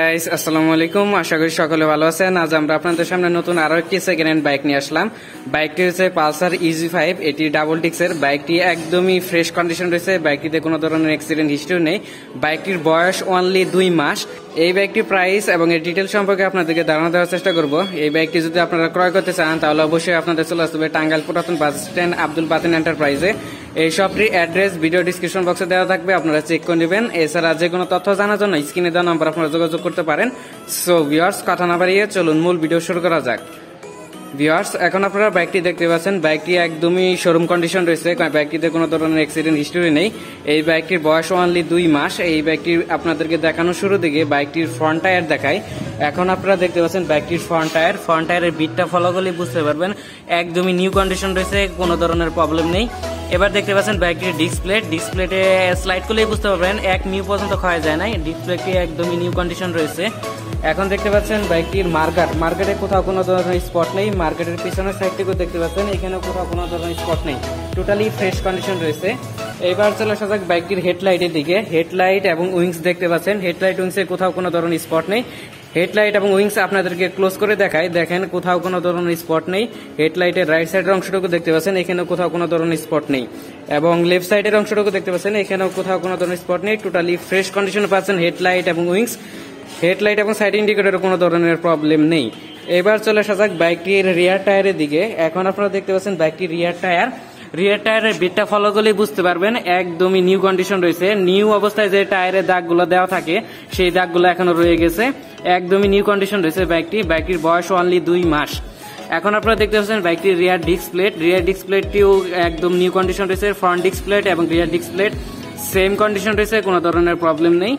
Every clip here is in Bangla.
গাইস, আসসালামু আলাইকুম। আশা করি সকলে ভালো আছেন। আজ আমরা আপনাদের সামনে নতুন আরো একটি সেকেন্ড হ্যান্ড বাইক নিয়ে আসলাম। বাইকটি হচ্ছে পালসার EZ5। এটি ডাবল ডিক্সের বাইকটি, একদমই ফ্রেশ কন্ডিশন রয়েছে। বাইকটিতে কোনো ধরনের অ্যাক্সিডেন্ট হিস্ট্রি নেই। বাইকটির বয়স অনলি 2 মাস। এই বাইকটির প্রাইস এবং এর ডিটেল সম্পর্কে আপনাদেরকে ধারণা দেওয়ার চেষ্টা করব। এই বাইকটি যদি আপনারা ক্রয় করতে চান তাহলে অবশ্যই আপনাদের চলে আসতে হবে টাঙ্গাইল পুরাতন বাস স্ট্যান্ড আব্দুল বাতিন এন্টারপ্রাইজে। এই শপটির অ্যাড্রেস ভিডিও ডিসক্রিপশন বক্সে দেওয়া থাকবে, আপনারা চেক করে নেবেন। এছাড়া যে কোনো তথ্য জানার জন্য স্ক্রিনে দেওয়া নাম্বার আপনারা যোগাযোগ করতে পারেন। সো ভিউয়ার্স, কথা না বাড়িয়ে চলুন মূল ভিডিও শুরু করা যাক। ভিউয়ার্স, এখন আপনারা বাইকটি দেখতে পাচ্ছেন। বাইকটি একদমই শোরুম কন্ডিশন রয়েছে। বাইকটিতে কোনো ধরনের অ্যাক্সিডেন্ট হিস্টরি নেই। এই বাইকটির বয়স অনলি 2 মাস। এই বাইকটির আপনাদেরকে দেখানো শুরু দিকে বাইকটির ফ্রন্ট টায়ার দেখায়। এখন আপনারা দেখতে পাচ্ছেন বাইকটির ফ্রন্ট টায়ারের বিটটা ফলো করলে বুঝতে পারবেন একদমই নিউ কন্ডিশন রয়েছে, কোনো ধরনের প্রবলেম নেই। এবার দেখতে পাচ্ছেন বাইকটির ডিসপ্লেটে স্লাইড করলেই বুঝতে পারবেন 1 মিউ পর্যন্ত ক্ষয় যায় নাই। ডিসপ্লেটি একদমই নিউ কন্ডিশন রয়েছে। এখন দেখতে পাচ্ছেন বাইকটির মার্কেটে কোথাও কোনো ধরনের স্পট নেই। মার্কেটের পিছনের সাইড থেকেও দেখতে পাচ্ছেন এখানেও কোথাও কোনো ধরনের স্পট নেই, টোটালি ফ্রেশ কন্ডিশন রয়েছে। এবার চলে আসা যাক বাইকটির হেডলাইটের দিকে। হেডলাইট এবং উইংস দেখতে পাচ্ছেন। হেডলাইট উইংসে কোথাও কোনো ধরনের স্পট নেই। হেডলাইট এবং উইংস আপনাদেরকে ক্লোজ করে দেখায়, দেখেন কোথাও কোনো ধরনের স্পট নেই। হেডলাইটের রাইট সাইডের অংশটুকু দেখতে পাচ্ছেন, এখানেও কোথাও কোনো ধরনের স্পট নেই। এবং লেফট সাইডের অংশটুকু দেখতে পাচ্ছেন, এখানেও কোথাও কোনো ধরনের স্পট নেই। টোটালি ফ্রেশ কন্ডিশনে পাচ্ছেন হেডলাইট এবং উইংস। হেডলাইট এবং সাইড ইন্ডিকেটরের কোনো ধরনের প্রবলেম নেই। এবার চলে আসা যাক বাইকটির রিয়ার টায়ারের দিকে। এখন আপনারা দেখতে পাচ্ছেন বাইকটির রিয়ার টায়ারের বিটটা ফলো করলেই বুঝতে পারবেন একদমই নিউ কন্ডিশন রয়েছে। নিউ অবস্থায় যে টায়ারের দাগগুলো দেওয়া থাকে সেই দাগগুলো এখনো রয়ে গেছে। একদমই নিউ কন্ডিশন রয়েছে বাইকটির বয়স অনলি 2 মাস। এখন আপনারা দেখতে পাচ্ছেন বাইকটির রিয়ার ডিস্ক প্লেটটিও একদম নিউ কন্ডিশন রয়েছে। ফ্রন্ট ডিস্ক প্লেট এবং rear disc plate same condition রয়েছে, কোনো ধরনের প্রবলেম নেই।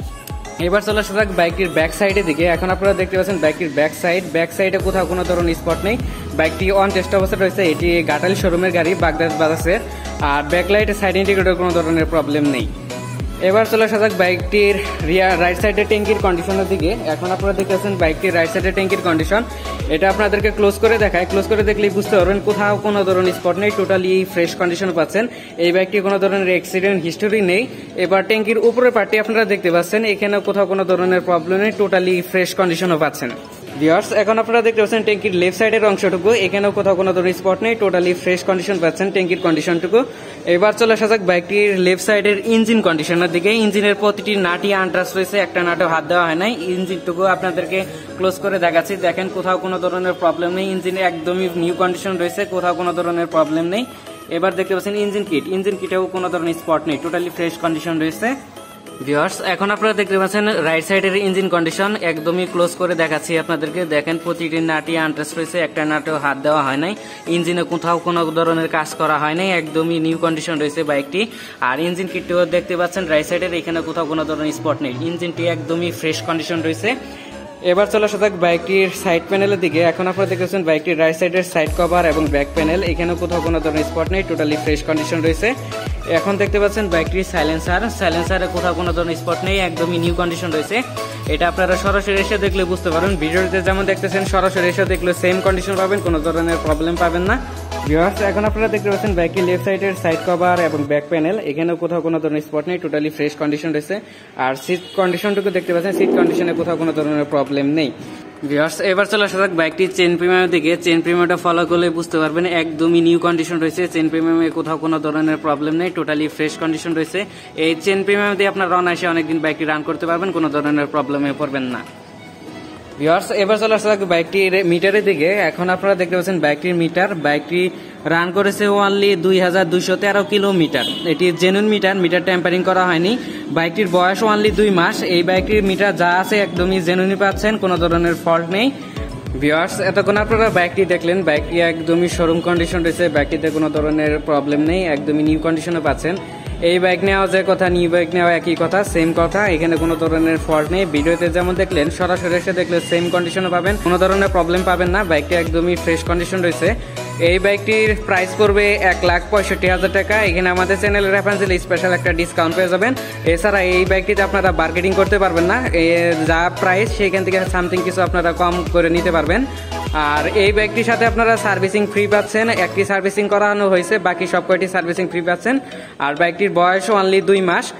এবার চলে আসা যাক বাইকটির ব্যাক সাইডের দিকে। এখন আপনারা দেখতে পাচ্ছেন বাইকটির ব্যাক সাইডে কোথাও কোনো ধরনের স্পট নেই। বাইকটি অন টেস্ট অবস্থা রয়েছে। এটি গাটাল শোরুমের গাড়ি, বাগদাদ বাজাসের। আর ব্যাকলাইট সাইড ইন্ডিকেটর কোনো ধরনের প্রবলেম নেই। এবার চলে আসা যাক বাইকটির রাইট সাইডের ট্যাঙ্কির কন্ডিশনের দিকে। এখন আপনারা দেখতে পাচ্ছেন বাইকটির রাইট সাইডের ট্যাঙ্কির কন্ডিশন। এটা আপনাদেরকে ক্লোজ করে দেখায়। ক্লোজ করে দেখলেই বুঝতে পারবেন কোথাও কোনো ধরনের স্পট নেই, টোটালি ফ্রেশ কন্ডিশন পাচ্ছেন। এই বাইকটি কোনো ধরনের অ্যাক্সিডেন্ট হিস্টোরি নেই। এবার ট্যাঙ্কির উপরের পার্টি আপনারা দেখতে পাচ্ছেন, এখানেও কোথাও কোনো ধরনের প্রবলেম নেই, টোটালি ফ্রেশ কন্ডিশনও পাচ্ছেন। ভিউয়ার্স, এখন আপনারা দেখতে পাচ্ছেন ট্যাঙ্কির লেফট সাইডের অংশটুকু, এখানেও কোথাও কোনো ধরনের স্পট নেই, টোটালি ফ্রেশ কন্ডিশন পাচ্ছেন ট্যাঙ্কির কন্ডিশনটুকু। এবার চলে আসা যাক বাইকটির লেফট সাইডের ইঞ্জিন কন্ডিশনের দিকে। ইঞ্জিনের প্রতিটি নাটই আনটাচ রয়েছে, একটা নাটও হাত দেওয়া হয় নাই। ইঞ্জিনটুকু আপনাদেরকে ক্লোজ করে দেখাচ্ছি, দেখেন কোথাও কোনো ধরনের প্রবলেম নেই। ইঞ্জিনে একদমই নিউ কন্ডিশন রয়েছে, কোথাও কোনো ধরনের প্রবলেম নেই। এবার দেখতে পাচ্ছেন ইঞ্জিন কিটেও কোনো ধরনের স্পট নেই, টোটালি ফ্রেশ কন্ডিশন রয়েছে। ভিউয়ার্স, এখন আপনারা দেখতে পাচ্ছেন রাইট সাইডের ইঞ্জিন কন্ডিশন একদমই ক্লোজ করে দেখাচ্ছি আপনাদেরকে, দেখেন প্রতিটি নাটই আনটাচ রয়েছে, একটা নাটেও হাত দেওয়া হয় নাই। ইঞ্জিনে কোথাও কোনো ধরনের কাজ করা হয় নাই, একদমই নিউ কন্ডিশন রয়েছে বাইকটি। আর ইঞ্জিন কিটটিও দেখতে পাচ্ছেন রাইট সাইডের, এখানে কোথাও কোনো ধরনের স্পট নেই। ইঞ্জিনটি একদমই ফ্রেশ কন্ডিশন রয়েছে। এবার চলে আসা যাক বাইকটির সাইড প্যানেলের দিকে। এখন আপনারা দেখতেছেন বাইকটির রাইট সাইডের সাইড কভার এবং ব্যাক প্যানেল, এখানেও কোথাও কোনো ধরনের স্পট নেই, টোটালি ফ্রেশ কন্ডিশন রয়েছে। এখন দেখতে পাচ্ছেন বাইকটির সাইলেন্সারে কোথাও কোনো ধরনের স্পট নেই, একদমই নিউ কন্ডিশন রয়েছে। এটা আপনারা সরাসরি এসে দেখলে বুঝতে পারবেন। ভিডিওতে যেমন দেখতেছেন সরাসরি এসে দেখলে সেম কন্ডিশন পাবেন, কোনো ধরনের প্রবলেম পাবেন না। ভিউয়ার্স, এখন আপনারা দেখতে পাচ্ছেন বাইকের লেফট সাইডের সাইড কভার এবং ব্যাক প্যানেল, এখানেও কোথাও কোনো ধরনের স্পট নেই, টোটালি ফ্রেশ কন্ডিশন রয়েছে। আর সিট কন্ডিশনটুকু দেখতে পাচ্ছেন, সিট কন্ডিশনে কোথাও কোনো ধরনের প্রবলেম নেই। ভিউয়ার্স, এবার চলে আসা যাক বাইকটির চেন প্রিমিয়ামের দিকে। চেন প্রিমিয়ামটা ফলো করলে বুঝতে পারবেন একদমই নিউ কন্ডিশন রয়েছে। চেন প্রিমিয়ামে কোথাও কোনো ধরনের প্রবলেম নেই, টোটালি ফ্রেশ কন্ডিশন রয়েছে। এই চেন প্রিমিয়াম দিয়ে আপনারা অনায়াসে অনেকদিন বাইকটি রান করতে পারবেন, কোনো ধরনের প্রবলেমে পড়বেন না। ভিউয়ার্স, এবার চলে আসা যাক বাইকটির মিটারের দিকে। এখন আপনারা দেখতে পাচ্ছেন বাইকটি রান করেছে অনলি 2213 কিলোমিটার। এটি জেনুইন মিটার ট্যাম্পারিং করা হয়নি। বাইকটির বয়স অনলি 2 মাস। এই বাইকটির মিটার যা আছে একদমই জেনুইন পাচ্ছেন, কোনো ধরনের ফল্ট নেই। ভিউয়ার্স, এতক্ষণ আপনারা বাইকটি দেখলেন, বাইকটি একদমই শোরুম কন্ডিশন রয়েছে, বাইকটিতে কোনো ধরনের প্রবলেম নেই, একদমই নিউ কন্ডিশনে পাচ্ছেন। এই বাইক নেওয়া যে কথা, নিউ বাইক নেওয়া একই কথা, সেম কথা, এখানে কোনো ধরনের ফল্ট নেই। ভিডিওতে যেমন দেখলেন সরাসরি এসে দেখলে সেম কন্ডিশনে পাবেন, কোনো ধরনের প্রবলেম পাবেন না। বাইকটি একদমই ফ্রেশ কন্ডিশন রয়েছে। এই বাইকটির প্রাইস পড়বে 1,65,000 টাকা। এখানে আমাদের চ্যানেলের রেফারেন্স দিলে স্পেশাল একটা ডিসকাউন্ট পেয়ে যাবেন। এছাড়া এই বাইকটিতে আপনারা বার্গেনিং করতে পারবেন না, যা প্রাইস সেখান থেকে সামথিং কিছু আপনারা কম করে নিতে পারবেন। আর এই বাইকটির সাথে আপনারা সার্ভিসিং ফ্রি পাচ্ছেন, একটি সার্ভিসিং করানো হয়েছে, বাকি সব কয়টি সার্ভিসিং ফ্রি পাচ্ছেন। আর বাইকটির বয়স অনলি 2 মাস।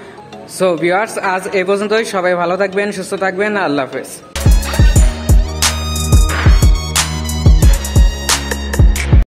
সো ভিউয়ার্স, আজ এ পর্যন্তই। সবাই ভালো থাকবেন, সুস্থ থাকবেন। আল্লাহ হাফেজ।